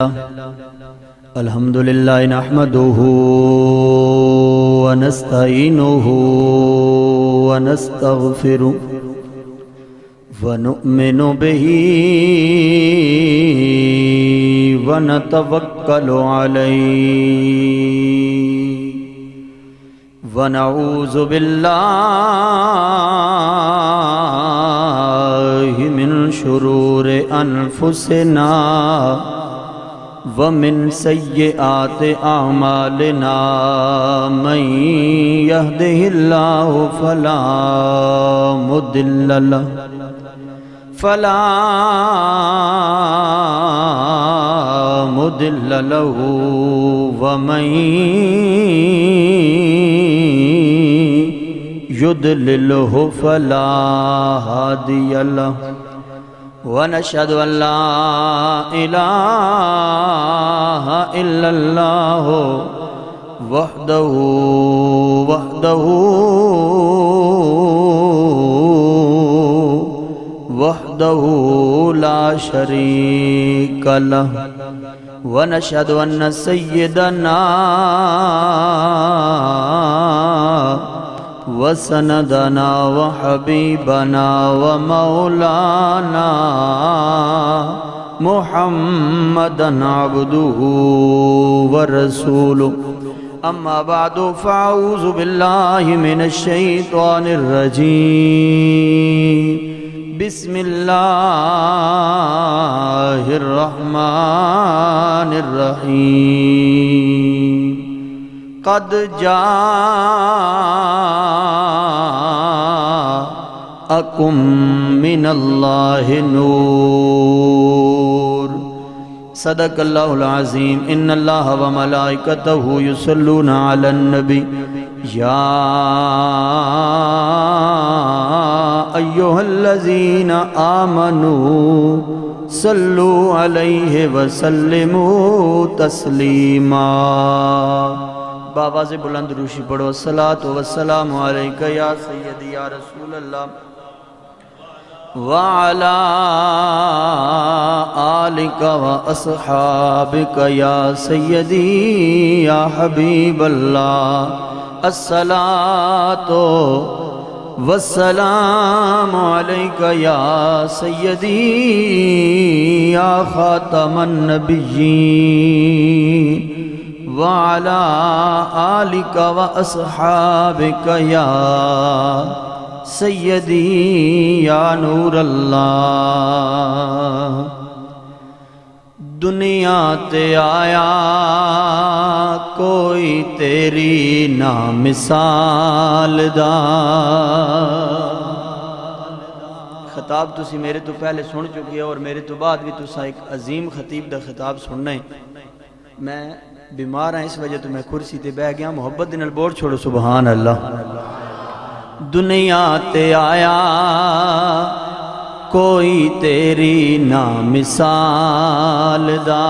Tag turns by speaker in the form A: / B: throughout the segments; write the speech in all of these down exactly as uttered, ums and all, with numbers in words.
A: الحمد للہ نحمده ونستعینه ونستغفره ونؤمن به ونتوکل علیہ ونعوذ باللہ من شرور انفسنا ومن سیئات اعمالنا من يهده الله فلا مضل له فلا مضل له ومن يضلله فلا هادي له ونشهد أن لا إله إلا الله وحده وحده وحده لا شريك له ونشهد أن سيدنا وسندنا وحبيبنا ومولانا محمدا عبده ورسوله أما بعد فأعوذ بالله من الشيطان الرجيم بسم الله الرحمن الرحيم قد جاءكم من الله نور صدق الله العظيم إن الله وملائكته يصلون على النبي يا أيها الذين آمنوا صلوا عليه وسلموا تسليما بابا سے بلند روشی پڑھو الصلاة والسلام علیکہ یا سیدی یا رسول اللہ وعلا آلکہ واصحابکہ یا سیدی یا حبیب اللہ الصلاة والسلام علیکہ یا سیدی یا خاتم النبیین وعلى آلك وأصحابك يا سيدي يا نور اللہ دنیا تے آیا کوئی تیری نا مثال دا خطاب تسی میرے تو پہلے سن چکی ہے اور میرے تو بعد بھی تسا ایک عظیم خطیب دا خطاب سننا ہے میں بیمار ہیں اس وجہ تو میں کرسی تے بہ گیا محبت دن البورڈ چھوڑو سبحان اللہ دنیا تے آیا کوئی تیری نا مثال دا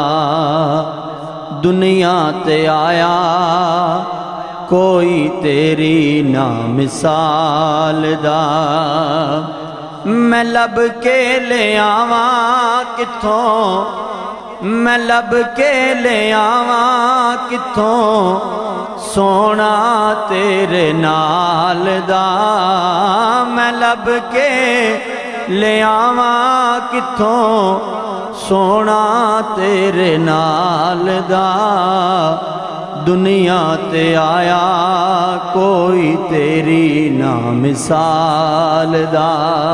A: دنیا تے آیا کوئی تیری نا مثال دا میں لب کے لے آواں کتھوں میں لب کے لے آواں کتھوں سونا تیرے نال دا میں لب کے لے آواں کتھوں سونا تیرے نال دا دنیا تے آیا کوئی تیری نا مثال دا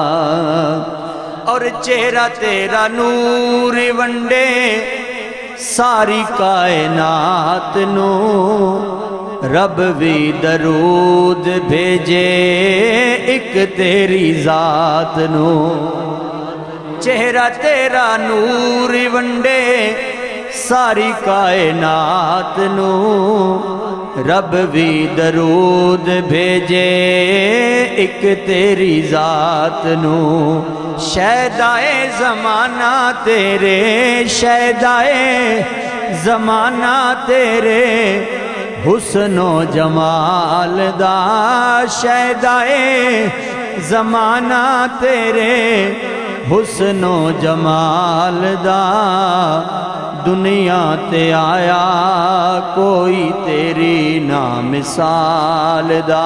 A: اور چہرہ تیرا نور ونڈے ساری کائنات نو رب بھی درود بھیجے ایک تیری ذات نو چہرہ تیرا نور ونڈے ساری کائنات نو رب بھی درود بھیجے ایک تیری ذات نو شہدائے زمانہ تیرے شہدائے زمانہ تیرے حسن و جمال دا شہدائے زمانہ تیرے حسن و جمال دا دنیا تے آیا کوئی تیری نا مثال دا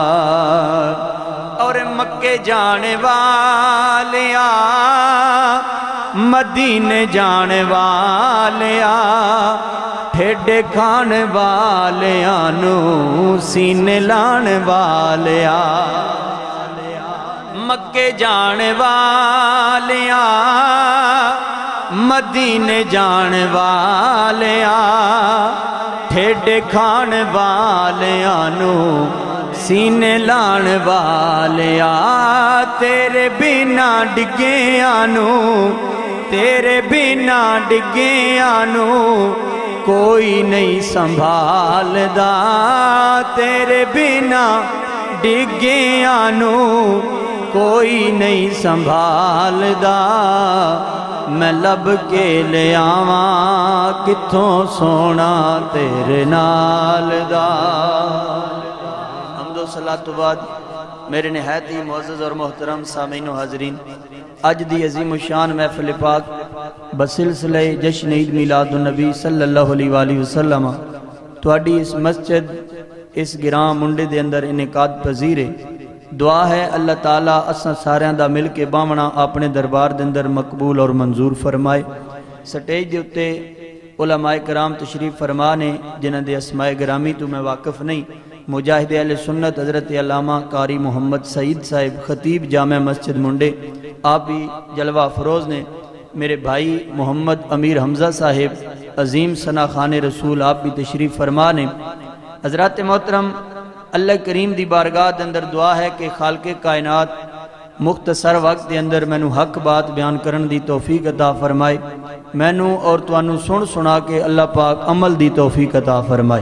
A: اور مکے جانے والیا مدینے جانے والیا ٹھیڈے کھانے والیاں نو سینے لانے والیا مکے جانے والیاں مدینے جانے والیاں ٹھیڈے کھانے والیاں نو سینے لان والیا تیرے بنا ڈگیاں نو تیرے بنا ڈگیاں نو کوئی نہیں سنبھال دا تیرے بنا ڈگیاں نو کوئی نہیں سنبھال دا میں لب کے لے آواں کتھوں سونا تیرے نال دا حمد و صلاۃ و بعد میرے نہایت ہی معزز اور محترم سامعین و حاضرین اج دی عظیم الشان محفل پاک بسلسلہ جشن عید میلاد النبی صلی اللہ علیہ وآلہ وسلم تواڈی اس مسجد اس گراں منڈے دے اندر انعقاد پذیر ہے دعا ہے اللہ تعالیٰ اساں ساریاں دا مل کے باونا اپنے دربار دے اندر مقبول اور منظور فرمائے سٹیج دے اتے علماء کرام تشریف فرمانے جنہاں دے اسماء گرامی تو میں واقف نہیں مجاہد اہل سنت حضرت علامہ قاری محمد سعید صاحب خطیب جامع مسجد منڈے آپ بھی جلوہ افروز نے میرے بھائی محمد امیر حمزہ صاحب عظیم ثنا خان رسول آپ بھی تشریف فرمانے حضرات محترم اللہ کریم دی بارگاہ دے اندر دعا ہے کہ خالق کائنات مختصر وقت دے اندر میں نو حق بات بیان کرن دی توفیق عطا فرمائے میں نو اور توانو سن سنا کے اللہ پاک عمل دی توفیق عطا فرمائے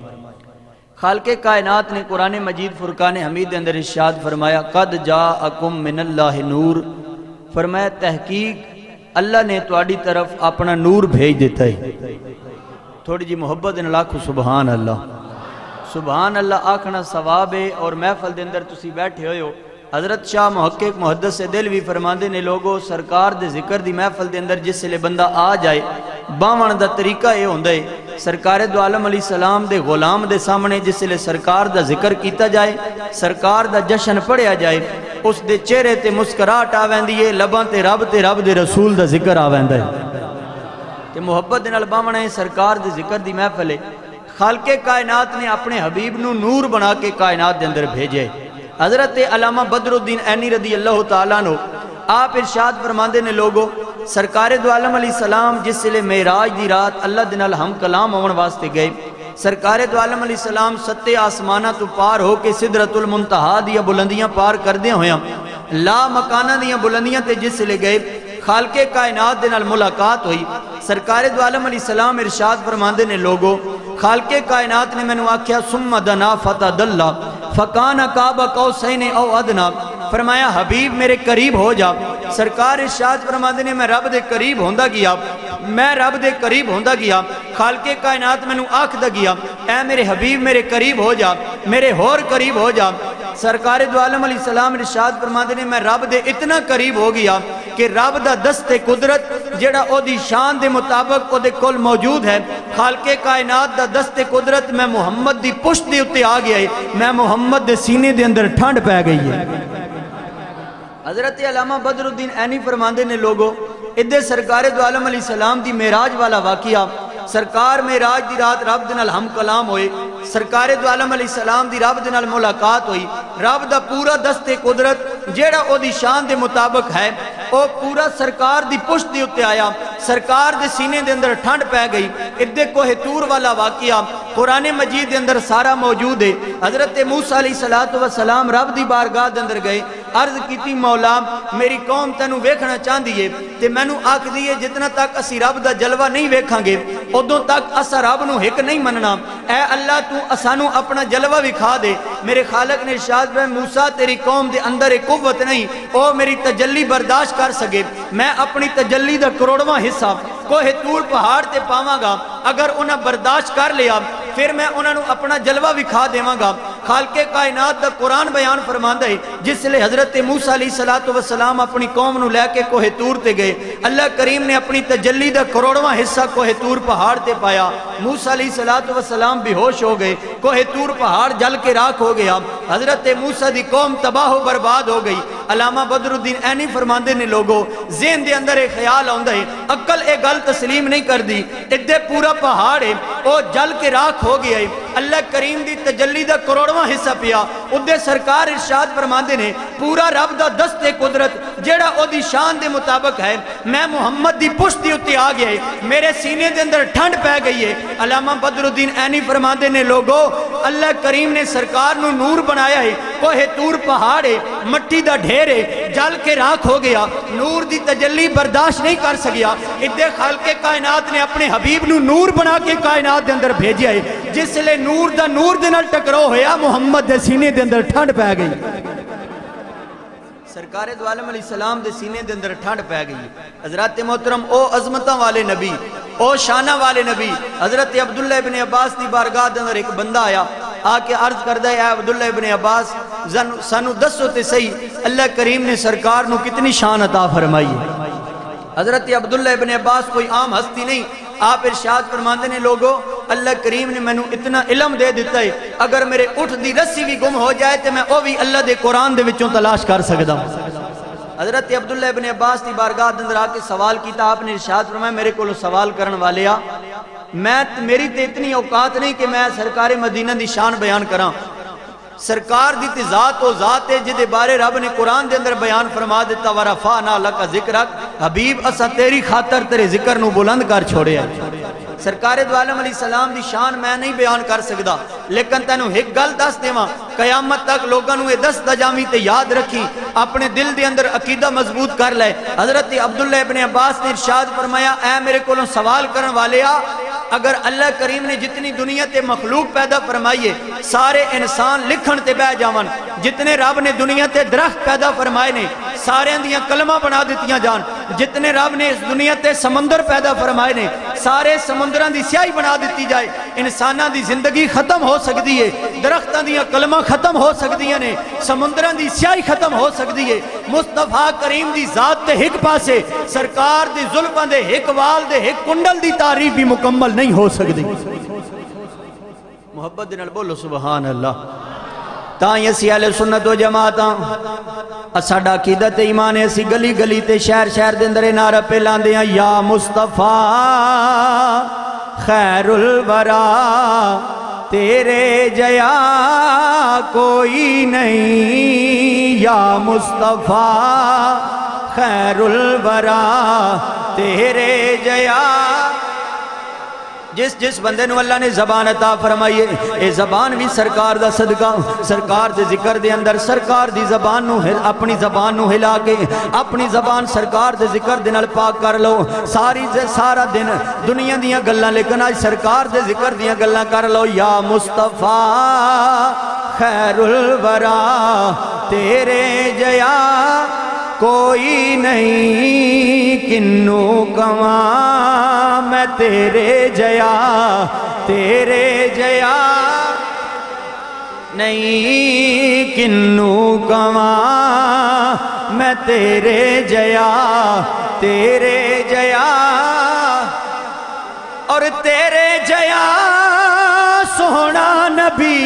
A: خالق کائنات نے قرآن مجید فرقان حمید دے اندر ارشاد فرمایا قد جاءکم من اللہ نور فرمایا تحقیق اللہ نے تواڈی طرف اپنا نور بھیج دیتا ہے تھوڑی جی محبت ان لاکھو سبحان اللہ سبحان اللہ آکھنا ثواب ہے اور محفل دے اندر تسی بیٹھے ہوئے ہو حضرت شاہ محقق محدث دل بھی فرماندے نے لوگو سرکار دے ذکر دی محفل دے اندر جس سے لے بندہ آ جائے باون دا طریقہ یہ ہوندہ ہے سرکار دو عالم علیہ السلام دے غلام دے سامنے جس سے لے سرکار دا ذکر کیتا جائے سرکار دا جشن پڑھیا جائے اس دے چہرے تے مسکراہٹ آویندی ہے لباں تے رب تے رب دے رسول دا ذکر آویندہ ہے تے محبت دے نال باون ہے سرکار دے ذکر دی محفل ہے خالق کائنات نے اپنے حبیب نو نور بنا کے کائنات دے اندر بھیجے حضرت علامہ بدر الدین عینی رضی اللہ تعالیٰ نو آپ ارشاد فرماندے نے لوگو سرکار دو عالم علیہ السلام جس سے لے معراج دی رات اللہ دے نال ہم کلام ہون واسطے گئے سرکار دو عالم علیہ السلام ستے آسمانہ تو پار ہو کے سدرۃ المنتہا دیا بلندیاں پار کر دے ہویاں لا مکانہ دیا بلندیاں تے جس سے لے گئے خالق کائنات دے نال ملاقات ہوئی سرکار دو عالم علیہ السلام ارشاد فرماندے نے لوگو خالق کائنات نے میں نے آکھیا ثم دنا فتدلا فکان قاب قوسین او ادنا فرمایا حبیب میرے قریب ہو جا سرکار ارشاد فرماندے نے میں رب دے قریب ہوندا گیا میں رب دے قریب ہوندا گیا خالق کائنات میں نے آکھدا گیا اے میرے حبیب میرے قریب ہو جا میرے ہور قریب ہو جا سرکار دو عالم علیہ السلام ارشاد فرماندے نے میں رب دے اتنا قریب ہو گیا کہ رب دا دست قدرت جڑا او دی شان دے مطابق او دے کل موجود ہے خالق کائنات دا دست قدرت میں محمد دی پشت دے اتے آ گیا ہے میں محمد دے سینے دے اندر ٹھنڈ پہ گئی ہے حضرت علامہ بدر الدین عینی فرماندے نے لوگو ادھے سرکار دو عالم علیہ السلام دی معراج والا واقعہ سرکار معراج دی رات رب دے نال ہم کلام ہوئے سرکار دو عالم علیہ السلام دی رب دے نال ملاقات ہوئی رب دا پورا دست قدرت جیڑا او دی شان دے مطابق ہے او پورا سرکار دی پشت دی اتے آیا سرکار دے سینے دے اندر ٹھنڈ پہ گئی ادھے کوہ تور والا واقعہ قرآن مجید دے اندر سارا موجود ہے حضرت موسیٰ علیہ السلام رب دی بارگاہ دے اندر گئے عرض کیتی مولا میری قوم تینو ویکھنا چاہ دیئے تے میں نو آکھ دیئے جتنا تک اسی رب دا جلوہ نہیں ویکھاں گے ادھوں تک اسا رب نو ہک نہیں مننا اے اللہ تو اسانو اپنا جلوہ وکھا دے میرے خالق نے ارشاد فرمایا موسیٰ تیری قوم دے اندر ایک قوت نہیں او میری تجلی برداشت کر سکے میں اپنی تجلی دا کروڑواں حصہ کوہ تور پہاڑ تے پاواں گا اگر انہاں برداشت کر لیا پھر میں انہاں نو اپنا جلوہ وکھا دیواں گا خالق کائنات دا قرآن بیان فرماندا ہے جس لئے حضرت موسیٰ علیہ السلام اپنی قوم نو لے کے کوہ تور تے گئے، اللہ کریم نے اپنی تجلی دا کروڑواں حصہ کوہ تور پہاڑ تے پایا، موسیٰ علیہ السلام بے ہوش ہو گئے، کوہ تور پہاڑ جل کے راکھ ہو گیا، حضرت موسیٰ دی قوم تباہ و برباد ہو گئی۔ علامہ بدر الدین اینی فرماندے نے لوگوں ذہن دے اندر ایک خیال آندا ہے، عقل ایک گل تسلیم نہیں کر دی، ادھے پورا پہاڑ ہے او جل کے راکھ ہو گیا ہے، اللہ کریم دی تجلی دا کروڑواں حصہ پیا، ادھے سرکار ارشاد فرماندے نے پورا رب دا دست قدرت جیڑا او دی شان دے مطابق ہے، میں محمد دی پشت دی اتے آ گیا ہے، میرے سینے دے اندر ٹھنڈ پہ گئی ہے۔ علامہ بدر الدین اینی فرماندے نے لوگوں اللہ کریم نے سرکار نو نور بنایا ہے، کوہ تور پہاڑ ہے، مٹی دا ڈھیر ہے، جل کے راکھ ہو گیا، نور دی تجلی برداشت نہیں کر سکیا، ادھے خالق کائنات نے اپنے حبیب نو نور بنا کے کائنات دے اندر بھیجیا ہے، جس لئے نور دا نور دے نال ٹکرو ہویا، محمد دے سینے دے اندر ٹھنڈ پہ گئی، سرکار دو عالم علیہ السلام دے سینے دے اندر ٹھنڈ پہ گئی۔ حضرت محترم او عظمتہ والے نبی، او شانہ والے نبی، حضرت عبداللہ ابن عباس دی بارگاہ دے اندر ایک بندہ آیا، آکے عرض کردہ ہے عبداللہ ابن عباس سانو دسو تے صحیح اللہ کریم نے سرکار نو کتنی شان عطا فرمائی ہے۔ حضرت عبداللہ ابن عباس کوئی عام ہستی نہیں، آپ ارشاد فرماندے نے لوگوں اللہ کریم نے میں نو اتنا علم دے دیتا ہے، اگر میرے اٹھ دی رسی بھی گم ہو جائے تو میں او بھی اللہ دے قرآن دے وچوں تلاش کر سکتا ہوں۔ حضرت عبداللہ ابن عباس دی بارگاہ دے اندر آ کے سوال کیتا، آپ نے ارشاد فرمایا میرے کو سوال کرن والے آ، میں میری تے اتنی اوقات نہیں کہ میں سرکار مدینہ دی شان بیان کراں، سرکار دی تے ذات و ذات ہے جدے بارے رب نے قرآن دے اندر بیان فرما دیتا وَرَفَعْنَا لَكَ ذِكْرَكَ، حبیب اسا تیری خاطر تیرے ذکر نو بلند کر چھوڑے ہیں۔ سرکار دو عالم علیہ السلام دی شان میں نہیں بیان کر سکدا، لیکن تینو ایک گل دس دیواں، قیامت تک لوگاں نو اے دس دجامی تے یاد رکھی، اپنے دل دے اندر عقیدہ مضبوط کر لے۔ حضرت عبداللہ ابن عباس نے ارشاد فرمایا اے میرے کولوں سوال کرن والے آ، اگر اللہ کریم نے جتنی دنیا تے مخلوق پیدا فرمائیے سارے انسان لکھن تے بہ جاون، جتنے رب نے دنیا تے درخت پیدا فرمائے نے سارے اندیاں کلمہ بنا دیتیاں جان، جتنے رب نے اس دنیا تے سمندر پیدا فرمائے نے سارے سمندران دی سیاہی بنا دیتی جائے، انساناں دی زندگی ختم ہو سکتی ہے، درختاں دیاں کلمہ ختم ہو سکتی ہیں، سمندران دی سیاہی ختم ہو سکتی ہے، مصطفیٰ کریم دی ذات تے ہک پاسے سرکار دی ظلفاں دے ہک وال دے ہک کنڈل دی تعریف بھی مکمل نہیں ہو سکتی۔ محبت دنال بولو سبحان اللہ۔ تاں یسی اہل سنت و جماعتاں اساڈا عقیدت ایمان ہے، اسی گلی گلی تے شہر شہر دے اندر نعرہ پہ لاندے ہیں یا مصطفیٰ خیر الورا، تیرے جیا کوئی نہیں، یا مصطفیٰ خیر الورا، تیرے جیا۔ جس جس بندے نو اللہ نے زبان عطا فرمائیے، اے زبان بھی سرکار دا صدقہ، سرکار دے ذکر دے اندر سرکار دی زبان نو اپنی زبان نو ہلا کے اپنی زبان سرکار دے ذکر دے نال پاک کر لو، ساری سارا دن دنیا دیاں گلاں لیکن آج سرکار دے ذکر دیاں گلاں کر لو۔ یا مصطفیٰ خیر الورا، تیرے جیا کوئی نہیں، کنو کواں میں تیرے جیا، تیرے جیا نہیں، کنو کواں میں تیرے جیا، تیرے جیا اور تیرے جیا سونا نبی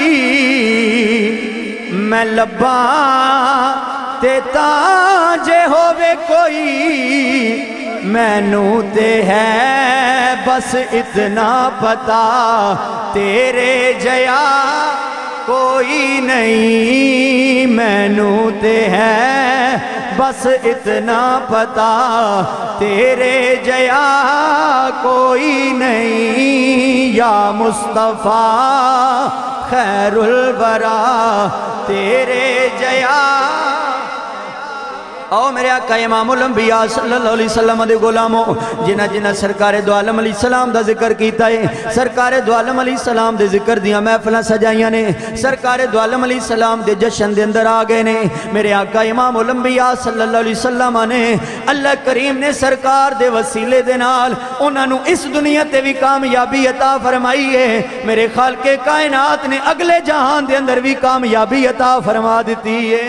A: میں لباں تے تاں جے ہووے کوئی، مینوں تے ہے بس اتنا پتا، تیرے جیا کوئی نہیں، مینوں تے ہے بس اتنا پتا، تیرے جیا کوئی نہیں، یا مصطفیٰ خیر الورا، تیرے جیا۔ آؤ میرے آقا امام الانبیاء صلی اللہ علیہ وسلم دے غلاموں جنہ جنہ سرکار دو عالم علیہ السلام دا ذکر کیتا ہے سرکار دو عالم علیہ السلام دے ذکر دیا محفلہ سجائیاں نے سرکار دو عالم علیہ السلام دے جشن دے اندر آگئے نے میرے آقا امام الانبیاء صلی اللہ علیہ وسلم نے اللہ کریم نے سرکار دے وسیلے دے نال انہاں نو اس دنیا تے بھی کامیابی عطا فرمائی ہے میرے خالق کائنات نے اگلے جہان دے اندر بھی کامیابی عطا فرما دیتی ہے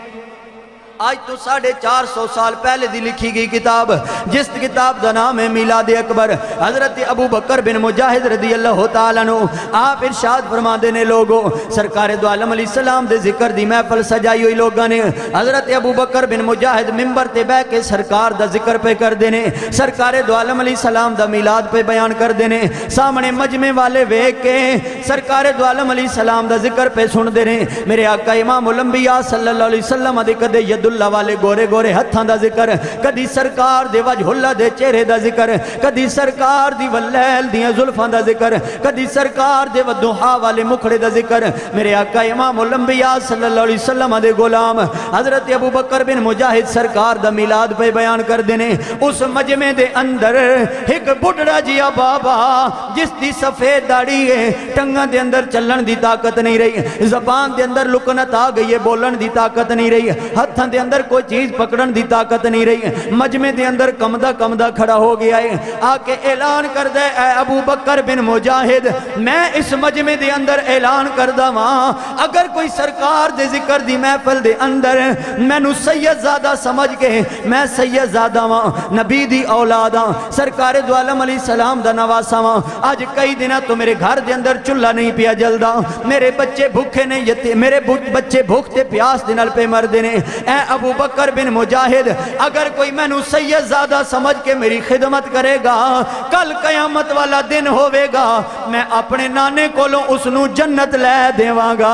A: آج تو ساڑھے چار سو سال پہلے دی لکھی گئی کتاب جس کتاب دا نام ہے میلاد اکبر حضرت ابو بکر بن مجاہد رضی اللہ تعالیٰ عنہ آپ ارشاد فرما دینے لوگوں سرکار دو عالم علیہ السلام دے ذکر دی محفل سجائی ہوئی لوگاں نے حضرت ابو بکر بن مجاہد ممبر تے بہ کے سرکار دا ذکر پہ کر دینے سرکار دو عالم علیہ السلام دا میلاد پہ بیان کر دینے سامنے مجمع والے ویک کے سرکار دو عالم علیہ السلام دا ذکر پہ سن دینے میرے آقا امام الانبیاء صلی اللہ علیہ وسلم دے کدے ید اللہ والے گورے گورے ہتھاں دا ذکر کدی سرکار دے وجہ اللہ دے چہرے دا ذکر کدی سرکار دی واللیل دیاں زلفاں دا ذکر کدی سرکار دے ودوحا والے مکھڑے دا ذکر میرے آقا امام الانبیاء صلی اللہ علیہ وسلم دے غلام حضرت ابو بکر بن مجاہد سرکار دا میلاد پہ بیان کر دینے اس مجمع دے اندر ایک بڑھڑا جیا بابا جس دی سفید داڑھی ہے ٹنگاں دے اندر چلن دی طاقت نہیں رہی زبان دے اندر لکنت آ گئی ہے بولن دی طاقت نہیں رہی ہتھاں دے اندر کوئی چیز پکڑن دی طاقت نہیں رہی مجمع دے اندر کمدہ کمدہ کھڑا ہو گیا ہے آکے اعلان کر دے اے ابو بکر بن مجاہد میں اس مجمع دے اندر اعلان کر دا ماں اگر کوئی سرکار دے ذکر دی محفل دے اندر میں نو سید زادہ سمجھ کے میں سید زادہ ماں نبی دی اولادا سرکار دو عالم علیہ السلام دا نواسا ماں آج کئی دنہ تو میرے گھر دے اندر چلہ نہیں پیا جلدا میرے بچے بھوکے نہیں جتے میرے بچے بھوکتے پیاس دنال پہ مر دینے اے ابو بکر بن مجاہد اگر کوئی میں نو سید زادہ سمجھ کے میری خدمت کرے گا کل قیامت والا دن ہوئے گا میں اپنے نانے کولوں اس نو جنت لے دیواں گا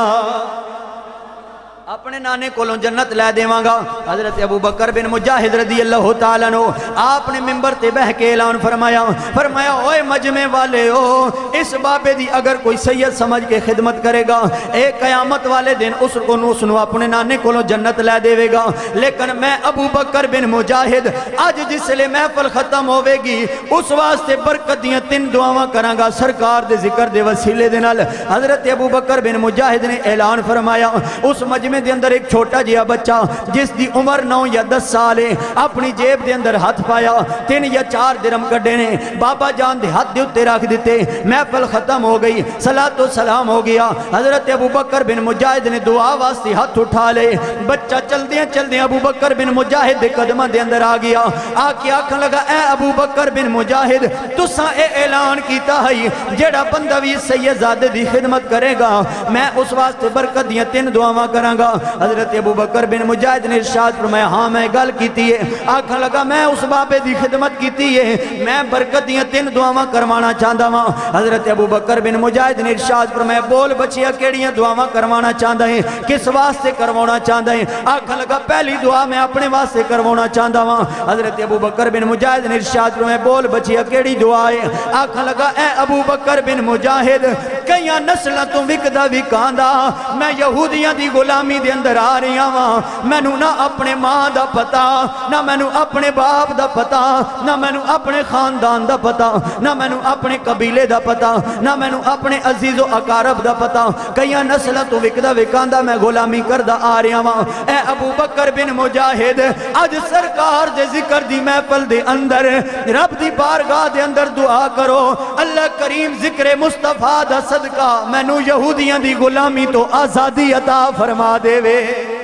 A: اپنے نانے کولوں جنت لے دیواں گا حضرت ابو بکر بن مجاہد رضی اللہ تعالیٰ عنہ آپ نے ممبر تے بہ کے اعلان فرمایا فرمایا اوے مجمع والے ہو اس بابے دی اگر کوئی سید سمجھ کے خدمت کرے گا ایک قیامت والے دن اس کو اس نو اپنے نانے کولوں جنت لے دیوے گا لیکن میں ابو بکر بن مجاہد آج جس لئے محفل ختم ہوئے گی اس واسطے برکت دیاں تین دعاواں کراں گا سرکار دے ذکر دے وسیلے دے نال حضرت ابو بکر بن مجاہد نے اعلان فرمایا اس مجمع دے اندر ایک چھوٹا جیا بچہ جس دی عمر نو یا دس سالے اپنی جیب دے اندر ہاتھ پایا تین یا چار درم کڈے نے بابا جان دے ہاتھ دے اتے رکھ دیتے محفل ختم ہو گئی صلاۃ و سلام ہو گیا حضرت ابو بکر بن مجاہد نے دعا واسطے ہاتھ اٹھا لے بچہ چل دیا چل دیا ابو بکر بن مجاہد دے قدمہ دے اندر آ گیا آ کے آکھن لگا اے ابو بکر بن مجاہد تساں اے اعلان کیتا ہے جیڑا بندہ بھی سید زادے دی خدمت کرے گا میں اس واسطے برکت دیاں تین دعاواں کراں گا حضرت ابو بکر بن مجاہد نے ارشاد فرمایا ہاں میں گل کیتی ہے آکھن لگا میں اس بابے دی خدمت کیتی ہے میں برکت دیاں تین دعاواں کروانا چاہتا ہوں حضرت ابو بکر بن مجاہد نے ارشاد فرمایا بول بچیا کیڑیاں دعاواں کروانا چاہتا ہے کس واسطے کروانا چاہتا ہے آکھن لگا پہلی دعا میں اپنے واسطے کروانا چاہتا ہوں حضرت ابو بکر بن مجاہد نے ارشاد فرمایا بول بچیا کیڑی دعا ہے آکھن لگا اے ابو بکر بن مجاہد کئیاں نسلاں تو وکدا وکاندا میں یہودیاں دی غلامی دے اندر آ رہی ہاں میں نو نہ اپنے ماں دا پتا نہ میں نو اپنے باپ دا پتا نہ میں نو اپنے خاندان دا پتا نہ میں نو اپنے قبیلے دا پتا نہ میں نو اپنے عزیز و اقارب دا پتا کئیاں نسلہ تو وکدا وکاندا میں غلامی کردہ آ رہی ہاں اے ابو بکر بن مجاہد آج سرکار دے ذکر دی محفل دے اندر رب دی بارگاہ دے اندر دعا کرو اللہ کریم ذکر مصطفیٰ دا صدقہ میں نو یہودیاں دی غلامی تو آزادی عطا فرما دے وے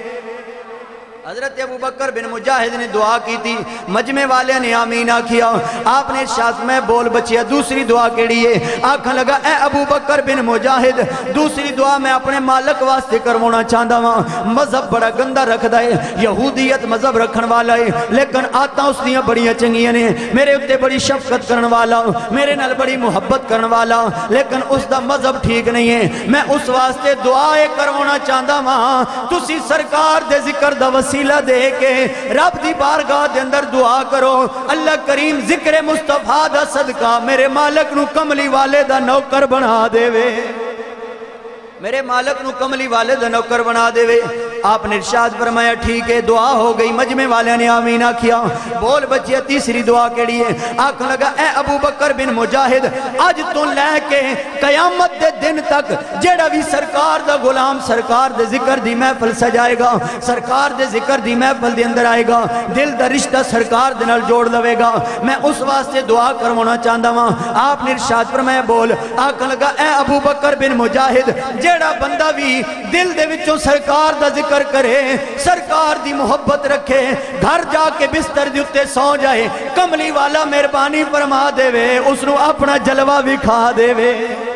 A: حضرت ابو بکر بن مجاہد نے دعا کی تھی مجمع والے نے آمین کیا آپ نے ارشاد میں بول بچیا دوسری دعا کیڑی ہے آکھن لگا اے ابو بکر بن مجاہد دوسری دعا میں اپنے مالک واسطے کروانا چاہتا ہوں مذہب بڑا گندہ رکھ دائے یہودیت مذہب رکھن والا ہے لیکن آتا اس دیاں بڑیاں چنگیاں نے میرے اتے بڑی شفقت کرن والا میرے نال بڑی محبت کرن والا لیکن اس دا مذہب ٹھیک نہیں ہے میں اس واسطے دعائے کروانا چاہتا ہوں تسی سرکار دے ذکر دا وسیلہ دے کے رب دی بارگاہ دے اندر دعا کرو اللہ کریم ذکر مصطفیٰ دا صدقہ میرے مالک نو کملی والے دا نوکر بنا دے وے میرے مالک نو کملی والے دا نوکر بنا دے وے آپ نے ارشاد فرمایا ٹھیک ہے دعا ہو گئی مجمع والے نے آمین کیا بول بچے تیسری دعا کیڑی ہے آکھن لگا اے ابو بکر بن مجاہد اج تو لے کے قیامت دے دن تک جیڑا بھی سرکار دا غلام سرکار دے ذکر دی محفل سجائے گا سرکار دے ذکر دی محفل دے اندر آئے گا دل دا رشتہ سرکار دے نال جوڑ لوے گا میں اس واسطے دعا کروانا چاہتا ہوں آپ نے ارشاد فرمایا بول آکھن لگا اے ابو بکر بن مجاہد جیڑا بندہ بھی دل دے وچوں سرکار دا ذکر کرے سرکار دی محبت رکھے گھر جا کے بستر دی اتے سو جائے کملی والا مہربانی فرما دے وے اس نو اپنا جلوہ بھی کھا دے وے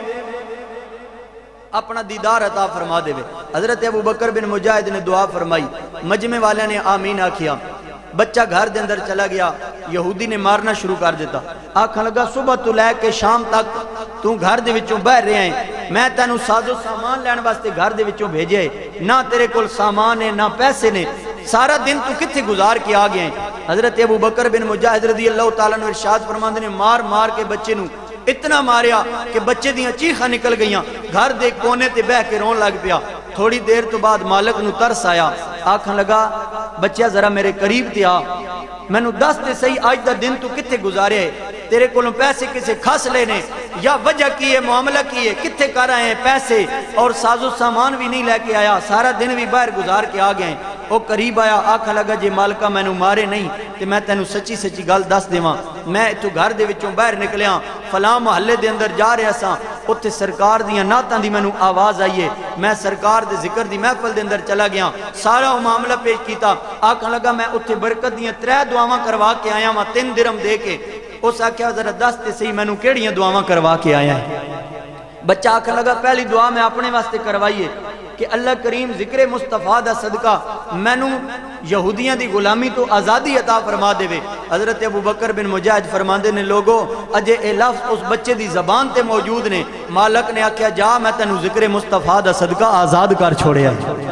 A: اپنا دیدار عطا فرما دے وے حضرت ابو بکر بن مجاہد نے دعا فرمائی مجمع والے نے آمین آکھیا بچہ گھر دے اندر چلا گیا یہودی نے مارنا شروع کر دیتا آکھن لگا صبح تو لے کے شام تک تو گھر دے وچوں بہ رہے ہیں میں تینوں ساز و سامان لین واسطے گھر دے وچوں بھیجے نہ تیرے کول سامان ہے نہ پیسے نے سارا دن تو کتھے گزار کے آ گئے ہیں حضرت ابو بکر بن مجاہد رضی اللہ تعالیٰ نے ارشاد فرماندے نے مار مار کے بچے نو اتنا ماریا کہ بچے دیاں چیخاں نکل گئیاں گھر دے کونے تے بہ کے رون لگ پیا تھوڑی دیر تو بعد مالک نو ترس آیا آکھن لگا بچہ ذرا میرے قریب تے آ میں نو دس تے صحیح آج دا دن تو کتھے گزارے تیرے کولوں پیسے کسے کھس لینے یا وجہ کی ہے معاملہ کی ہے کتھے کر آئے ہیں پیسے اور ساز و سامان بھی نہیں لے کے آیا سارا دن بھی باہر گزار کے آ گئے ہیں وہ قریب آیا آکھا لگا جے مالکہ میں نو مارے نہیں تے میں تینو سچی سچی گل دس دیواں میں تو گھر دے وچوں باہر نکلیاں فلاں محلے دے اندر جا رہا ساں اتھے سرکار دیاں نعتاں دی میں نو آواز آئیے میں سرکار دے ذکر دی محفل دے اندر چلا گیا سارا وہ معاملہ پیش کیتا آکھا لگا میں اتھے برکت دیاں ترے دعاواں کروا کے آیا ماں تین درم دے کے اس آکھیا ذرا دس تے صحیح میں نو کیڑیاں دعاواں کروا کے آیا ہے بچہ آکھا لگا پہلی دعا میں اپنے واسطے کروائیے کہ اللہ کریم ذکر مصطفیٰ دا صدقہ میں نو یہودیاں دی غلامی تو آزادی عطا فرما دے وے حضرت ابو بکر بن مجاہد فرماندے نے لوگوں اجے اے لفظ اس بچے دی زبان تے موجود نے مالک نے آکھیا جا میں تینو ذکر مصطفیٰ دا صدقہ آزاد کر چھوڑے آئے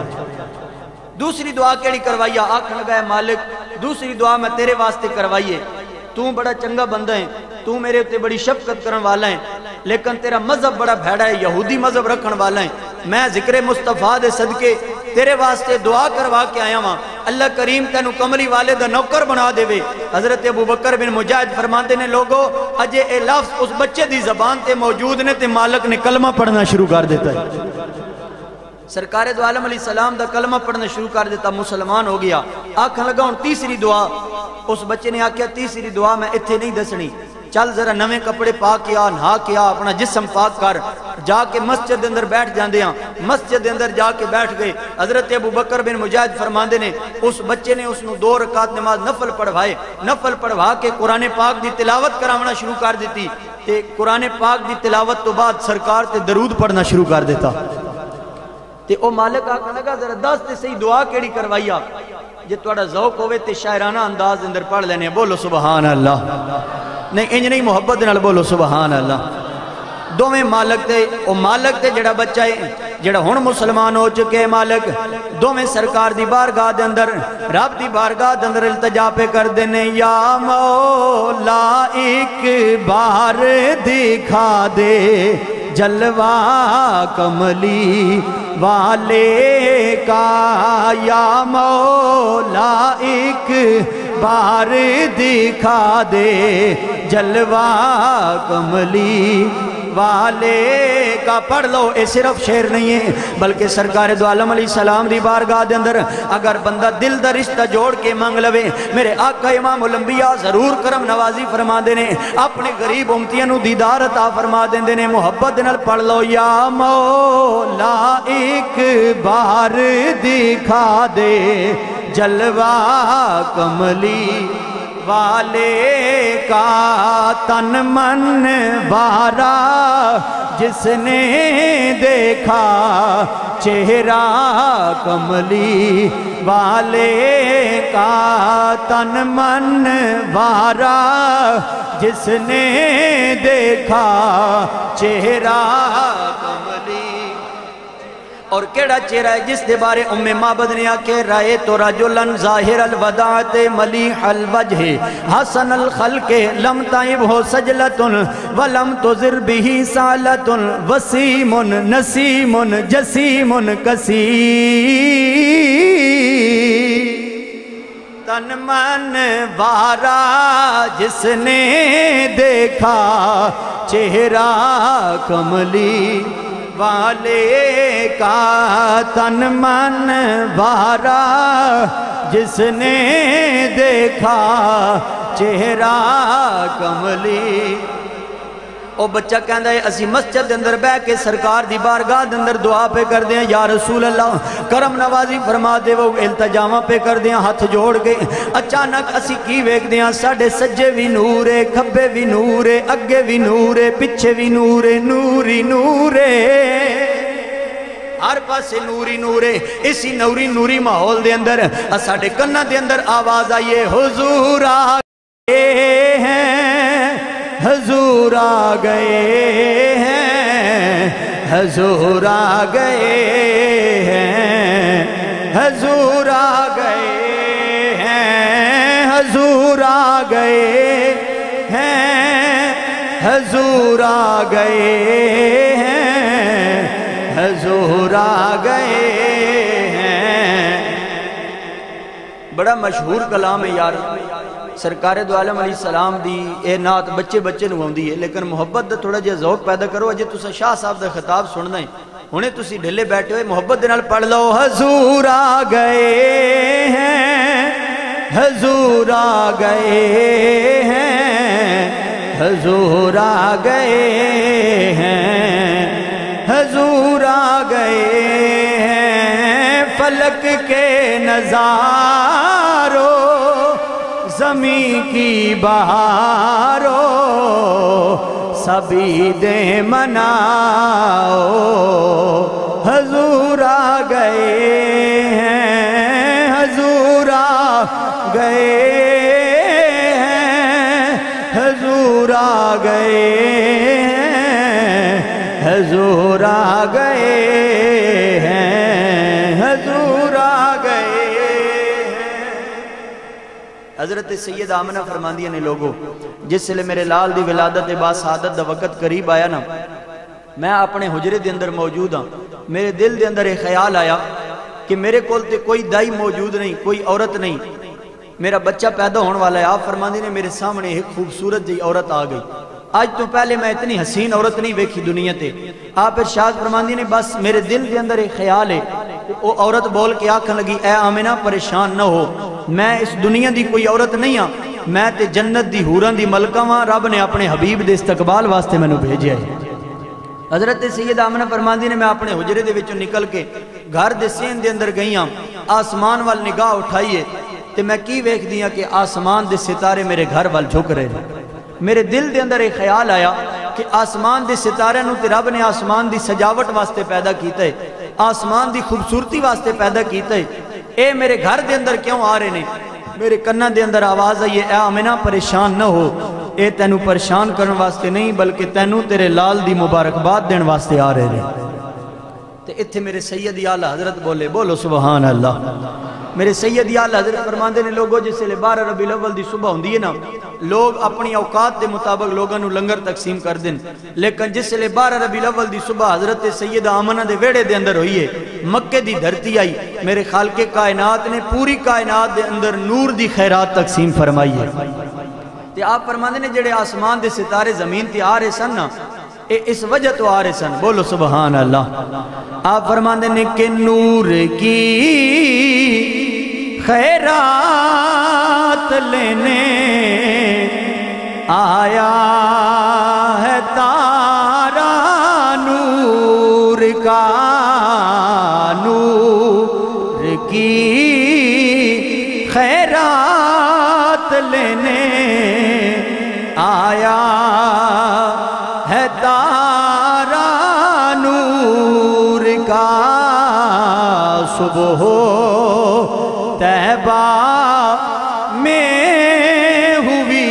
A: دوسری دعا کیڑی کروائیے آکھ لگا ہے مالک دوسری دعا میں تیرے واسطے کروائیے تو بڑا چنگا بندہ ہے تو میرے اتے بڑی شفقت کرن والا ہے لیکن تیرا مذہب بڑا بھیڑا ہے یہودی مذہب رکھن والا ہے میں ذکر مصطفیٰ دے صدقے تیرے واسطے دعا کروا کے آیا ہاں اللہ کریم تینو کملی والے دا نوکر بنا دے وے حضرت ابو بکر بن مجاہد فرماندے نے لوگوں اجے اے لفظ اس بچے دی زبان تے موجود نے تے مالک نے کلمہ پڑھنا شروع کر دیتا ہے سرکار دو عالم علیہ السلام دا کلمہ پڑھنا شروع کر دیتا مسلمان ہو گیا آکھن لگا ہوں تیسری دعا اس بچے نے آکھیا تیسری دعا میں اتھے نہیں دسنی چل ذرا نویں کپڑے پاک کیا نہا کیا اپنا جسم پاک کر جا کے مسجد اندر بیٹھ جاندے ہیں مسجد اندر جا کے بیٹھ گئے حضرت ابو بکر بن مجاہد فرماندے نے اس بچے نے اس نو دو رکعت نماز نفل پڑھوائے نفل پڑھوا کے قرآن پاک دی تلاوت کراونا شروع کر دیتی تے قرآن پاک دی تلاوت تو بعد سرکار تے درود پڑھنا شروع کر دیتا تے او مالک آکھا لگا ذرا دس تے صحیح دعا کیڑی کروایا جے توڑا ذوق ہوئے تے شاعرانہ انداز اندر پڑھ لینے بولو سبحان اللہ نہیں انج نہیں محبت نال بولو سبحان اللہ دو میں مالک تے او مالک تے جڑا بچہ ہے جڑا ہن مسلمان ہو چکے مالک دو میں سرکار دی بارگاہ دے اندر رب دی بارگاہ دے اندر التجا پہ کر دینے یا مولا ایک بار دکھا دے جلوہ کملی والے کا یا مولا ایک بار دکھا دے جلوہ کملی والے کا پڑھ لو اے صرف شعر نہیں ہے بلکہ سرکار دو عالم علیہ السلام دی بارگاہ دے اندر اگر بندہ دل دا رشتہ جوڑ کے مانگ لوے میرے آقا امام الانبیاء ضرور کرم نوازی فرما دینے اپنے غریب امتیاں نو دیدار عطا فرما دینے محبت نال پڑھ لو یا مولا ایک بار دکھا دے جلوہ کملی والے کا تن من وارا جس نے دیکھا چہرہ کملی والے کا تن من وارا جس نے دیکھا چہرہ کملی اور کیڑا چہرہ ہے جس دے بارے ام معبد نے آکے رائے تو رجلن ظاہر الوداعت ملیح الوجہ حسن الخلق لم طائب ہو سجلتن ولم تزر بھی سالتن وسیم نسیم جسیم کثیر تن من وارا جس نے دیکھا چہرہ کملی والے کا تن من وارا جس نے دیکھا چہرہ کملی او بچہ کہندہ ہے اسی مسجد دے اندر بیٹھ کے سرکار دی بارگاہ دے اندر دعا پہ کر دیں یا رسول اللہ کرم نوازی فرما دے وہ التجامہ پہ کر دیں ہاتھ جوڑ گئے اچانک اسی کی ویک دیں ساڑھے سجے بھی نورے کھبے بھی نورے اگے بھی نورے پچھے بھی نورے نوری نورے ہر پاسے نوری نورے اسی نوری نوری ماحول دے اندر ساڑھے کنہ دے اندر آواز آئیے حضور آگئے ہیں حضور آگئے ہیں حضور آگئے ہیں حضور آگئے ہیں حضور آگئے ہیں حضور آگئے ہیں حضور آگئے ہیں بڑا مشہور کلام ہے یار سرکار دو عالم علیہ السلام دی اے نات بچے بچے نو ہوندی ہے لیکن محبت دا تھوڑا جے ذوق پیدا کرو اجے تسا شاہ صاحب دا خطاب سننا ہے ہونے تسی ڈھلے بیٹھے ہوئے محبت دے نال پڑھ لو حضور آگئے ہیں حضور آگئے ہیں حضور آگئے ہیں حضور آگئے ہیں فلک کے نظاروں زمین کی بہارو سبھی دے مناؤ حضور آگئے ہیں حضور آگئے ہیں حضور آگئے ہیں حضور آگئے ہیں حضور آگئے حضرت سید آمنہ فرماندیہ نے لوگوں جس سے لے میرے لال دی ولادت با سعادت دا وقت قریب آیا نا میں اپنے حجرے دے اندر موجود ہاں میرے دل دے اندر ایک خیال آیا کہ میرے کول تے کوئی دائی موجود نہیں کوئی عورت نہیں میرا بچہ پیدا ہونے والا ہے آپ فرماندی نے میرے سامنے ایک خوبصورت جی عورت آ گئی آج تو پہلے میں اتنی حسین عورت نہیں ویکھی دنیا تے آپ ارشاد فرماندی نے بس میرے دل دے اندر ایک خیال ہے وہ عورت بول کے آکھن لگی اے آمنہ پریشان نہ ہو میں اس دنیا دی کوئی عورت نہیں ہاں میں تے جنت دی حوران دی ملکہ ہاں رب نے اپنے حبیب دے استقبال واسطے میں نے بھیجیا ہے حضرت سید آمنہ فرماندی نے میں اپنے حجرے دے وچوں نکل کے گھر دے سین دے اندر گئی ہاں آسمان وال نگاہ اٹھائیے تے میں کی ویکھ دیا کہ آسمان دے ستارے میرے گھر وال جھک رہے ہیں میرے دل دے اندر ایک خیال آیا کہ آسمان دے ستارے نو تے رب نے آسمان دی سجاوٹ واسطے پیدا کیتا ہے آسمان دی خوبصورتی واسطے پیدا کیتا ہے اے میرے گھر دے اندر کیوں آ رہے نے میرے کنہ دے اندر آواز آئی اے آمنہ پریشان نہ ہو اے تینو پریشان کرن واسطے نہیں بلکہ تینو تیرے لال دی مبارکباد دین واسطے آ رہے ہیں تے اتھے میرے سید اعلیٰ حضرت بولے بولو سبحان اللہ میرے سید اعلیٰ حضرت فرماندے نے لوگوں جس سے لے بارہ ربیع الاول دی صبح ہوندی ہے نا لوگ اپنی اوقات دے مطابق لوگاں نو لنگر تقسیم کر دیں لیکن جس سے لے بارہ ربیع الاول دی صبح حضرت سید آمنہ دے ویڑے دے اندر ہوئی ہے مکے دی دھرتی آئی میرے خالق کائنات نے پوری کائنات دے اندر نور دی خیرات تقسیم فرمائی ہے تے آپ فرماندے نے جڑے آسمان دے ستارے زمین تے آ رہے سن نا اے اس وجہ تو آ رہے سن بولو سبحان اللہ آپ فرماندے نے کہ نور کی خیرات لینے آیا ہے تارا نور کا نور کی خیرات لینے آیا ہے تارا نور کا صبح طیبہ میں ہوئی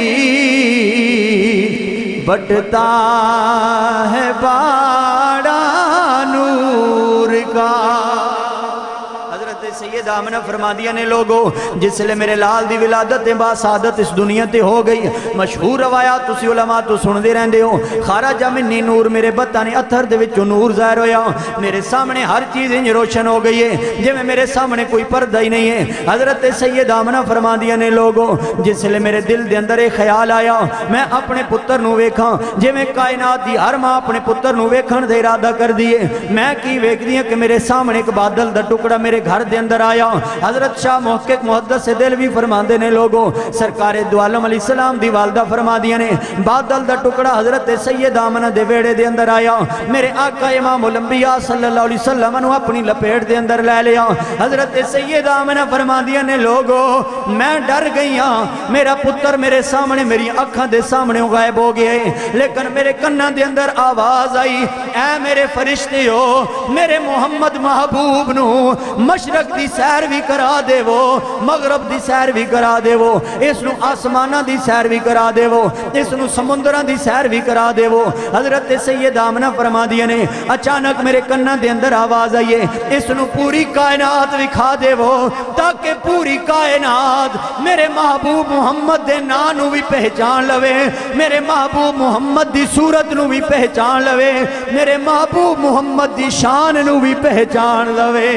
A: بٹتا ہے باڑا نور کا حضرت سیدہ آمنہ فرما دیا نے لوگو جس لئے میرے لال دی ولادت با سعادت اس دنیا تے ہو گئی مشہور روایات تسی علماء تو سن دے رہن دے ہو خارجہ منی نور میرے بطانی اتھر دے وچو نور ظاہر ہویا میرے سامنے ہر چیز انج روشن ہو گئی ہے جے میں میرے سامنے کوئی پردہ ہی نہیں ہے حضرت سیدہ آمنہ فرما دیا نے لوگو جس لئے میرے دل دے اندر ایک خیال آیا میں اپنے پتر نو ویکھاں جے میں کائنات دی ہر ماں اپنے پتر نو ویکھن دے ارادہ کر دیے میں کی ویکھ دیا کہ میرے سامنے ایک بادل دا ٹکڑا میرے گھر دے اندر آیا حضرت شاہ محقق محدث سے دل بھی فرما دینے لوگوں سرکار دو عالم علیہ السلام دی والدہ فرما دیا نے بادل دا ٹکڑا حضرت سیدہ آمنہ دے ویڑے دے اندر آیا میرے آقا امام الانبیاء صلی اللہ علیہ وسلم انہوں اپنی لپیٹ دے اندر لے لیا حضرت سیدہ آمنہ فرما دیا نے لوگوں میں ڈر گئی ہاں میرا پتر میرے سامنے میری اکھاں دے سامنے غائب ہو گئے لیکن میرے کنہ دے اندر آواز آئی اے میرے فرشتے ہو میرے محمد محبوب نو مشرق دی سیر بھی کرا دے وہ مغرب دی سیر بھی کرا دے وہ اس نو آسمانہ دی سیر بھی کرا دے وہ اس نو سمندرہ دی سیر بھی کرا دے وہ حضرت سیدہ آمنہ فرما دیا نے اچانک میرے کنہ دے اندر آواز آئیے اس نو پوری کائنات دکھا دے وہ تاکہ پوری کائنات میرے محبوب محمد دے نانو بھی پہچان لوے میرے محبوب محمد دی صورت نو بھی پہچان لوے میرے محبوب محمد دی شان نو بھی پہچان لوے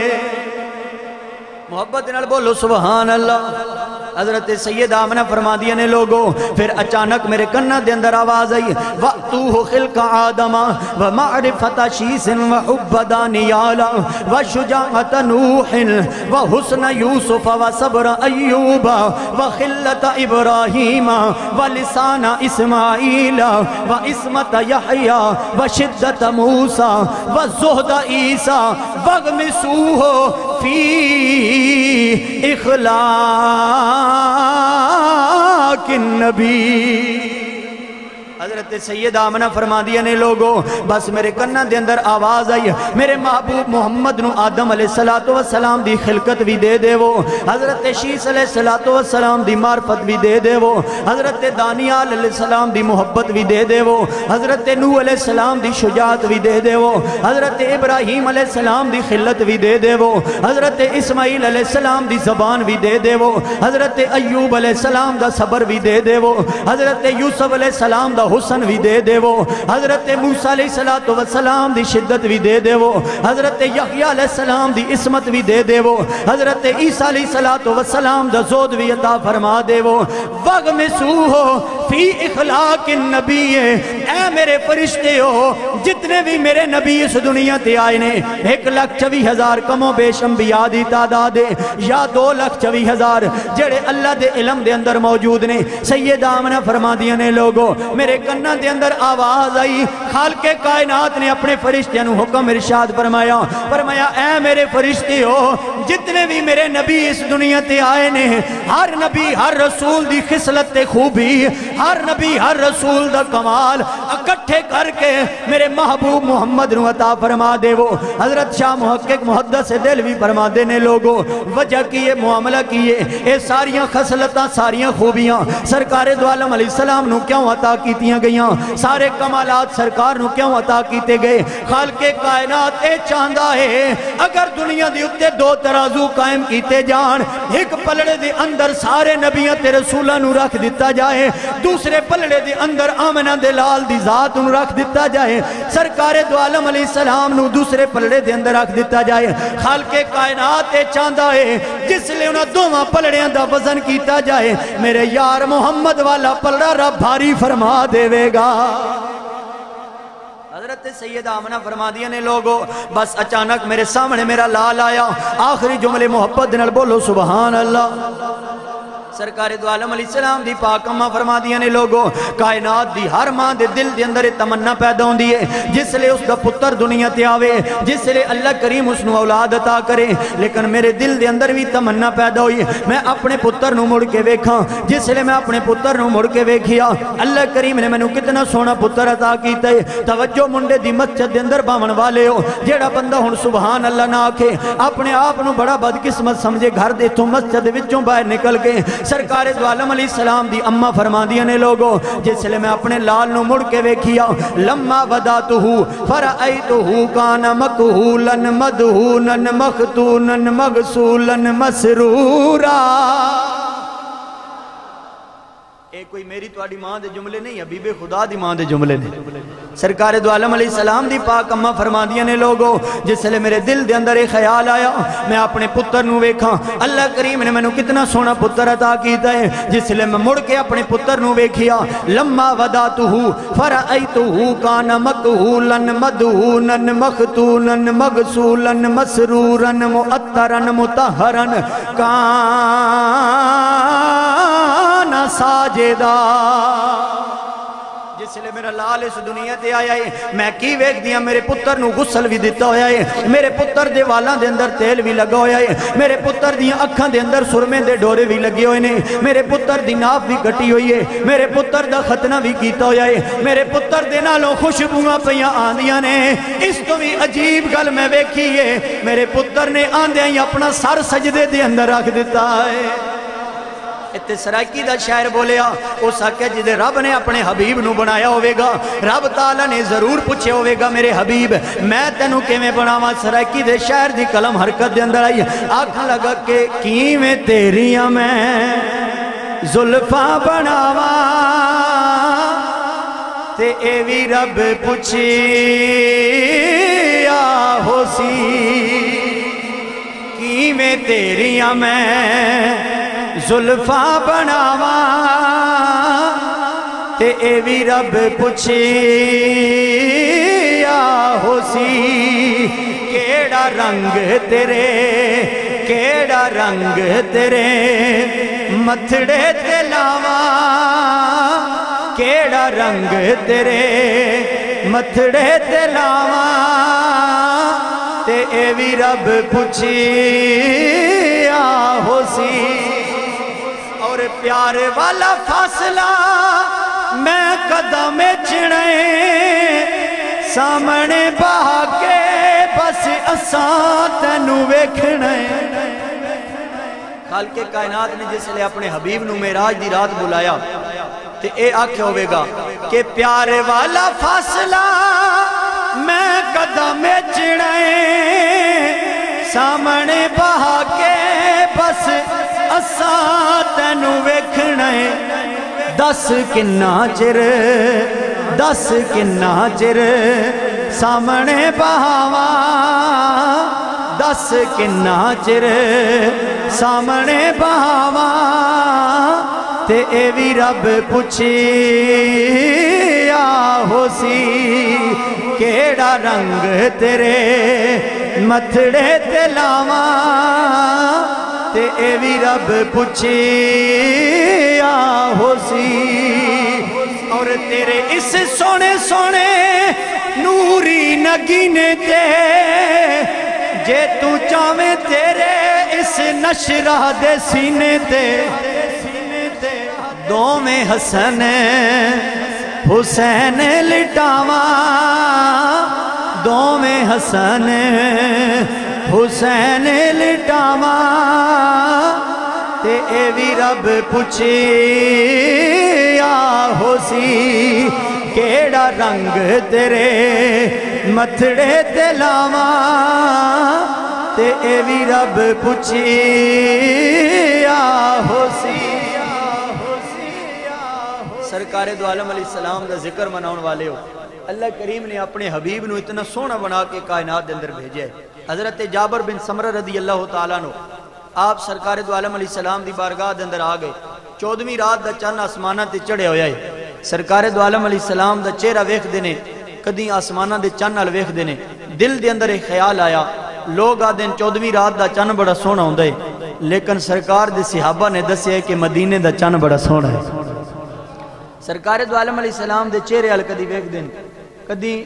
A: محبت نال بولو سبحان اللہ حضرت سیدہ آمنہ فرما دیا نے لوگو پھر اچانک میرے کنہ دے اندر آواز آئی وَقْتُوهُ خِلْقَ آدَمَ وَمَعْرِفَةَ شِيسٍ وَحُبَّ دَانِيَالَ وَشُجَاعَةَ نُوحٍ وَحُسْنَ يُوسُفَ وَصَبْرَ أَيُّوبَ وَخِلَّةَ إِبْرَاهِيمَ وَلِسَانَ إِسْمَاعِيلَ وَإِسْمَةَ يَحْيَى وَشِدَّةَ مُوسَى وَزُهْدَ عِيسَى وَغْمِسُوهُ فِي اخلاق النبی حضرت سیدہ آمنہ فرما دیا نے لوگو بس میرے کنہ دے اندر آواز آئی میرے محبوب محمد نو آدم علیہ السلام دی خلقت بھی دے دے وہ حضرت شیس علیہ السلام دی معرفت بھی دے دے وہ حضرت دانیال علیہ السلام دی محبت بھی دے دے وہ حضرت نوح علیہ السلام دی شجاعت بھی دے دے وہ حضرت ابراہیم علیہ السلام دی خلت بھی دے دے وہ حضرت اسماعیل علیہ السلام دی زبان بھی دے دے وہ حضرت ایوب علیہ السلام دا صبر بھی دے دے وہ حضرت یوسف علیہ السلام دا حسن بھی دے دے وہ حضرت موسیٰ علیہ السلام دی شدت بھی دے دے وہ حضرت یحییٰ علیہ السلام دی عصمت بھی دے دے وہ حضرت عیسیٰ علیہ السلام دا زود بھی عطا فرما دے وہ وَغْمِسُوهُ فی اخلاق النبی اے میرے فرشتے ہو جتنے بھی میرے نبی اس دنیا تے آئے نے ایک لاکھ چوی ہزار کم و بیش انبیاء دی تعداد یا دو لاکھ چوی ہزار جڑے اللہ دے علم دے اندر موجود نے سیدہ آمنہ فرما دیا نے لوگو میرے کنہ دے اندر آواز آئی خالق کائنات نے اپنے فرشتیاں نو حکم ارشاد فرمایا فرمایا اے میرے فرشتے ہو جتنے بھی میرے نبی اس دنیا تے آئے نے ہر نبی ہر رسول دی خصلت تے خوبی ہر نبی ہر رسول دا کمال اکٹھے کر کے میرے محبوب محمد نو عطا فرما دے وہ حضرت شاہ محقق محدث دل بھی فرما دینے لوگو وجہ کیے معاملہ کیے اے ساریاں خصلتاں ساریاں خوبیاں سرکار دو عالم علیہ السلام نو کیوں عطا کیتیاں گئیاں سارے کمالات سرکار نو کیوں عطا کیتے گئے خالق کائنات اے چاندہ ہے اگر دنیا دی اتے دو ترازو قائم کیتے جان ایک پلڑے دے اندر سارے نبیوں تے رسولہ نو رکھ دیتا جائے دوسرے پلڑے دے اندر آمنہ دے لال دی ذات نو رکھ دیتا جائے سرکار دو عالم علیہ السلام نو دوسرے پلڑے دے اندر رکھ دیتا جائے خالق کائنات اے چاندہ ہے جس لئے انہاں دوہاں پلڑیاں دا وزن کیتا جائے میرے یار محمد والا پلڑا رب بھاری فرما دے گا حضرت سیدہ آمنہ فرما دیا نے لوگو بس اچانک میرے سامنے میرا لال آیا آخری جملے محبت نال بولو سبحان اللہ سرکار دو عالم علیہ السلام دی پاک اماں فرما دیا نے لوگو کائنات دی ہر ماں دے دل دے اندر تمنا پیدا ہوں دیئے جس لئے اس دا پتر دنیا تے آوے جس لئے اللہ کریم اس نو اولاد عطا کرے لیکن میرے دل دے اندر بھی تمنا پیدا ہوئی میں اپنے پتر نو مڑ کے ویکھاں جس لئے میں اپنے پتر نو مڑ کے ویکھیا اللہ کریم نے میں نو کتنا سونا پتر عطا کیتا ہے توجہ منڈے دی مسجد دے اندر باون والے ہو جیڑا بندہ ہن سبحان اللہ نہ آکھے اپنے آپ نو بڑا بدقسمت سمجھے گھر دے تو مسجد وچوں باہر نکل کے سرکار دو عالم علیہ السلام دی اما فرما دیا نے لوگوں جس لئے میں اپنے لال نو مڑ کے ویکھیا لما وداتہو فرائیتہو کانا مکہولن مدہونن مختونن مغسولن مسرورا. اے کوئی میری توڑی ماں دے جملے نہیں حبیب خدا دی ماں دے جملے نہیں. سرکار دو عالم علیہ السلام دی پاک اممہ فرما دیا نے لوگوں جس لئے میرے دل دے اندر ایک خیال آیا میں اپنے پتر نو ویکھاں اللہ کریم نے میں نو کتنا سونا پتر عطا کیتا ہے جس لئے میں مڑ کے اپنے پتر نو ویکھیا لما وداتہو فرائیتہو کانا مکہولن مدہونن مختونن مغسولن مسرورن معطرن مطہرن کانا ساجدہ. جس لئے میرا لال اس دنیا تے آیا ہے میں کی ویک دیا میرے پتر نو غسل بھی دیتا ہویا ہے میرے پتر دے والاں دے اندر تیل بھی لگا ہویا ہے میرے پتر دیا اکھاں دے اندر سرمے دے ڈورے بھی لگے ہوئے نے میرے پتر دی ناف بھی کٹی ہوئی ہے میرے پتر دا ختنہ بھی کیتا ہویا ہے میرے پتر دے نالوں خوشبوئاں پیاں آندیاں نے. اس تو بھی عجیب گل میں ویکھی ہے میرے پتر نے آندیاں ہی اپنا سر سجدے دے اندر رکھ دیتا ہے. اتنے سرائکی دا شاعر بولیا او ساکہ جدے رب نے اپنے حبیب نو بنایا ہوئے گا رب تعالیٰ نے ضرور پوچھے ہوئے گا میرے حبیب میں تینو کے میں بناوا. سرائکی دے شاعر دی کلم حرکت دے اندر آئی آنکھاں لگا کہ کی میں تیریاں میں زلفاں بناوا تے اے وی رب پوچھیا ہو سی کی میں تیریاں میں زلفاں بناوا تے اے وی رب پوچھیا ہو سی کیڑا رنگ تیرے کیڑا رنگ تیرے متھڑے تے لاوا کیڑا رنگ تیرے متھڑے تے لاوا تے اے وی رب پوچھیا ہو سی. اور پیار والا فاصلہ میں قدم چڑھیں سامنے بہا کے بس اساں تینو ویکھنے. خالق کائنات نے جس لئے اپنے حبیب نو معراج دی رات بلایا تے اے آکھے ہوئے گا کہ پیار والا فاصلہ میں قدم چڑھیں سامنے بہا کے بس اساں تینو ویکھنے. دس کنہ چر دس کنہ چر سامنے بہاوا دس کنہ چر سامنے بہاوا تے اے وی رب پوچھیا ہو سی کیڑا رنگ تیرے متھڑے تے لاوا تے اے وی رب پوچھیا ہو سی. اور تیرے اس سونے سونے نوری نگینے تے جے تو چاہویں تیرے اس نشرہ دے سینے تے دو میں حسن حسین لٹاوا دو میں حسن حسین لٹاوا تے اے وی رب پوچھیا ہو سی کیڑا رنگ تیرے متھڑے تے لاوا تے اے وی رب پوچھیا ہو سی. سرکار دو عالم علیہ السلام دا ذکر مناؤن والے ہو اللہ کریم نے اپنے حبیب نو اتنا سونا بنا کے کائنات دے اندر بھیجے. حضرت جابر بن سمرہ رضی اللہ تعالیٰ نو آپ سرکار دو عالم علیہ السلام دی بارگاہ دے اندر آ گئے چودھویں رات دا چند آسمانہ تے چڑھے ہویا ہے. سرکار دو عالم علیہ السلام دا چہرہ ویکھ دینے کدی آسمانہ دے چند نال ویکھ دینے دل دے اندر ایک خیال آیا لوگ آدھیں چودھویں رات دا چند بڑا سونا ہوندا ہے لیکن سرکار دے صحابہ نے دسیا کہ مدینے دا چند بڑا سونا ہے. سرکار دو عالم علیہ السلام دے چہرے ال کدی ویکھ دین کدی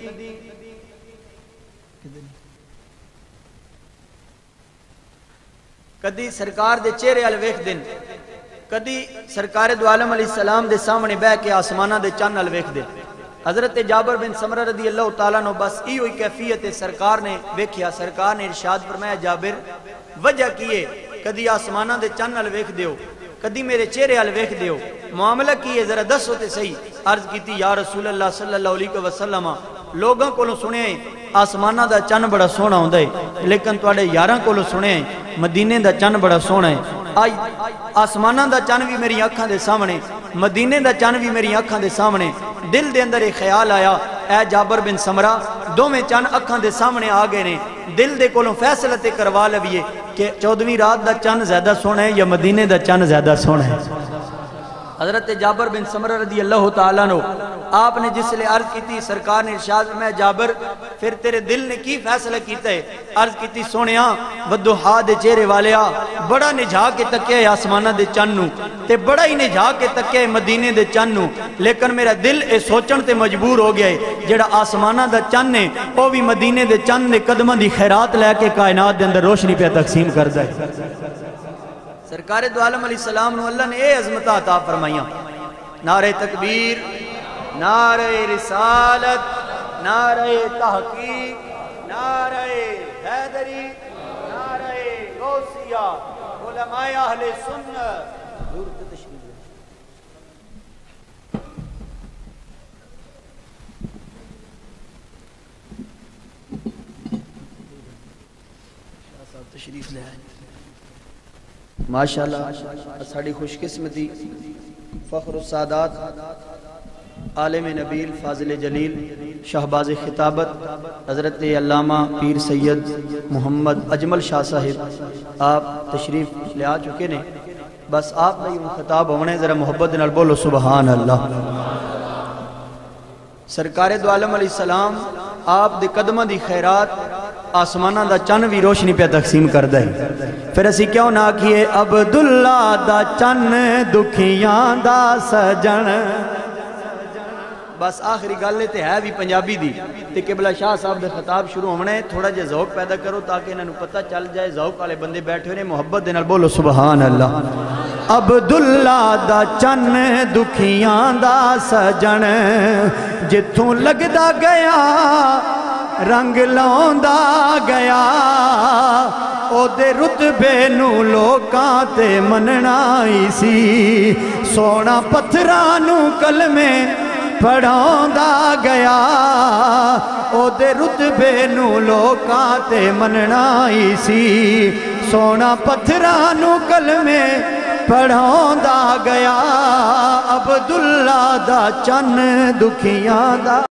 A: کدی سرکار دے چہرے ال ویکھ دین کدی سرکار دو عالم علیہ السلام دے سامنے بہ کے آسمانہ دے چند ال ویکھ دین. حضرت جابر بن سمرہ رضی اللہ تعالیٰ نو بس ای ہوئی کیفیت سرکار نے ویکھیا. سرکار نے ارشاد فرمایا جابر وجہ کیے کدی آسمانہ دے چند ال ویکھ دیو کدی میرے چہرے حال ویکھ دیو معاملہ کی ہے ذرا دسو تے صحیح عرض کیتی یا رسول اللہ صلی اللہ علیہ وسلم لوگاں کولوں سنے آسمانہ دا چن بڑا سونا ہوندا ہے لیکن تواڈے یاراں کولوں سنے مدینے دا چن بڑا سونا ہے آئی آسمانہ دا چن بھی میری اکھاں دے سامنے مدینے دا چن بھی میری اکھاں دے سامنے دل دے اندر ایک خیال آیا اے جابر بن سمرہ دو میں چن اکھاں دے سامنے آ گئے نے دل دے کولوں فیصلہ تے کروا لویے کہ چودھویں رات دا چن زیادہ سونا ہے یا مدینے دا چن زیادہ سونا ہے حضرت جابر بن سمرہ رضی اللہ تعالیٰ نو آپ نے جس لئے عرض کی تھی سرکار نے ارشاد میں جابر پھر تیرے دل نے کی فیصلہ کیتا ہے عرض کی تھی سونیا ودوحا دے چہرے والیا بڑا نجھا کے تکے آسمانہ دے چننو تے بڑا ہی نجھا کے تکے مدینے دے چننو لیکن میرا دل اے سوچن تے مجبور ہو گیا ہے جڑا آسمانہ دا چن ہے وہ بھی مدینے دے چن دے قدمہ دی خیرات لے کے کائنات دے اندر روشنی پہ تقسیم کر دے سرکار دو عالم علیہ السلام نو اللہ نے اے عظمتہ عطا فرمائیاں نعرہ تکبیر نعرہ رسالت نعرہ تحقیق نعرہ حیدری نعرہ غوثیہ علماء اہل سنت حضور کی تشریف ہے شاہ صاحب تشریف لے آئے ماشاءاللہ ساڑی خوش قسمتی فخر السادات عالم نبیل فاضل جلیل شہباز خطابت حضرت علامہ پیر سید محمد اجمل شاہ صاحب آپ تشریف لے آ چکے نے بس آپ نے یہ خطاب ہونے ذرا محبت نال بولو سبحان اللہ سرکار دو عالم علیہ السلام آپ دے قدمہ دی خیرات آسمانہ دا چن بھی روشنی پہ تقسیم کر دے پھر اسی کیوں نہ کیے عبداللہ دا چن دکھیاں دا سجن بس آخری گالے تے ہے بھی پنجابی دی تے قبلہ شاہ صاحب دے خطاب شروع ہونے تھوڑا جے ذوق پیدا کرو تاکہ انہوں پتہ چل جائے ذوق والے بندے بیٹھے ہونے محبت دے نال بولو سبحان اللہ عبداللہ دا چن دکھیاں دا سجن جتھوں لگدا گیا رنگ لوندا گیا او دے رتبے نو لوکاں تے مننائی سی سونا پتھرانو کلمے پڑھاوندا گیا او دے رتبے نو لوکاں تے مننائی سی سونا پتھرانو کلمے پڑھاوندا گیا عبداللہ دا چن دکھیاں دا